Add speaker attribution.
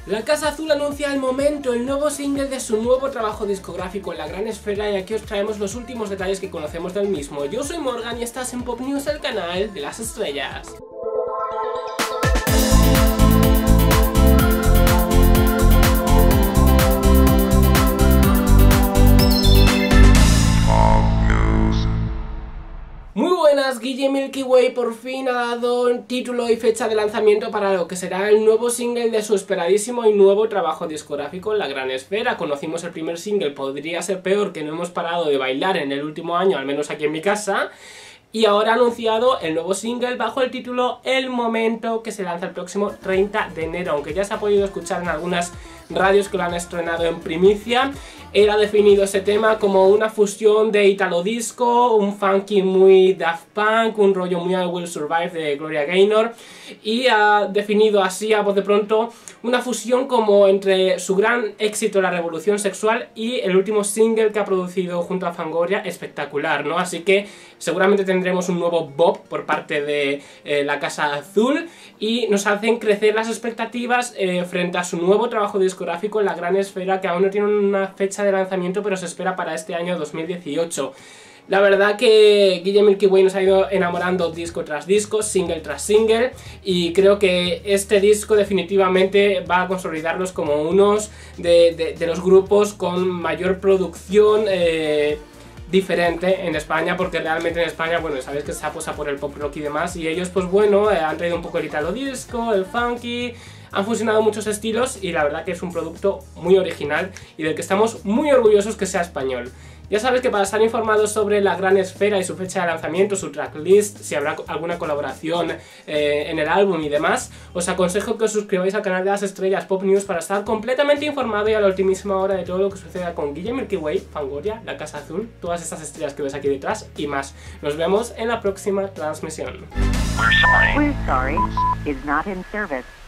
Speaker 1: La Casa Azul anuncia al momento el nuevo single de su nuevo trabajo discográfico en la gran esfera y aquí os traemos los últimos detalles que conocemos del mismo. Yo soy Morgan y estás en Pop News, el canal de las estrellas. Muy buenas, Guille Milky Way por fin ha dado título y fecha de lanzamiento para lo que será el nuevo single de su esperadísimo y nuevo trabajo discográfico en la gran esfera. Conocimos el primer single, Podría ser peor, que no hemos parado de bailar en el último año, al menos aquí en mi casa. Y ahora ha anunciado el nuevo single bajo el título El Momento, que se lanza el próximo 30 de enero, aunque ya se ha podido escuchar en algunas radios que lo han estrenado en primicia. Él ha definido ese tema como una fusión de italo disco, un funky muy Daft Punk, un rollo muy I Will Survive de Gloria Gaynor, y ha definido así a voz de pronto una fusión como entre su gran éxito La Revolución Sexual y el último single que ha producido junto a Fangoria, Espectacular, ¿no? Así que seguramente tendremos un nuevo bop por parte de la Casa Azul y nos hacen crecer las expectativas frente a su nuevo trabajo discográfico en la gran esfera, que aún no tiene una fecha de lanzamiento, pero se espera para este año 2018. La verdad que Guille Milky Way nos ha ido enamorando disco tras disco, single tras single, y creo que este disco definitivamente va a consolidarlos como unos de los grupos con mayor producción diferente en España, porque realmente en España, bueno, sabéis que se aposta por el pop rock y demás, y ellos pues bueno, han traído un poco el italo disco, el funky, han fusionado muchos estilos y la verdad que es un producto muy original y del que estamos muy orgullosos que sea español. Ya sabéis que para estar informados sobre la gran esfera y su fecha de lanzamiento, su tracklist, si habrá alguna colaboración en el álbum y demás, os aconsejo que os suscribáis al canal de las estrellas Pop News para estar completamente informado y a la ultimísima hora de todo lo que suceda con Guille Milky Way, Fangoria, la Casa Azul, todas estas estrellas que ves aquí detrás y más. Nos vemos en la próxima transmisión.
Speaker 2: We're sorry. Is not in service.